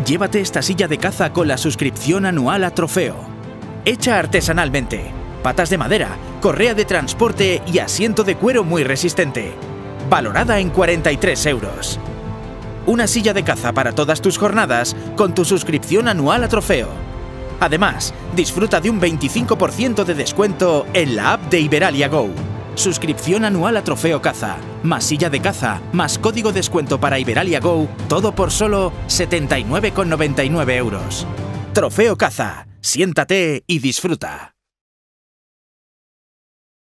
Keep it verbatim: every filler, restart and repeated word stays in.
Llévate esta silla de caza con la suscripción anual a Trofeo. Hecha artesanalmente, patas de madera, correa de transporte y asiento de cuero muy resistente. Valorada en cuarenta y tres euros. Una silla de caza para todas tus jornadas con tu suscripción anual a Trofeo. Además, disfruta de un veinticinco por ciento de descuento en la app de Iberalia Go. Suscripción anual a Trofeo Caza, más silla de caza, más código descuento para Iberalia Go, todo por solo setenta y nueve con noventa y nueve euros. Trofeo Caza, siéntate y disfruta.